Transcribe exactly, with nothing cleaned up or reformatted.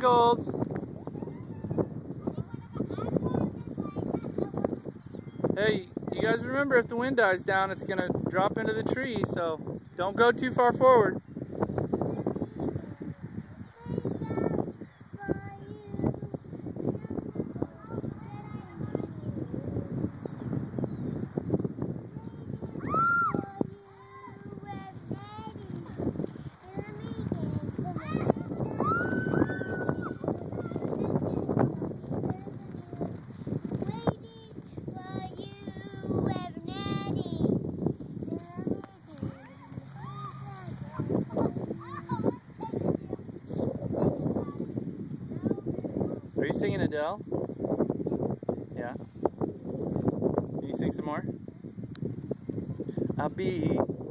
Gold. Hey, you guys remember, if the wind dies down, it's going to drop into the tree, so don't go too far forward. Are you singing Adele? Yeah. Can you sing some more? I'll be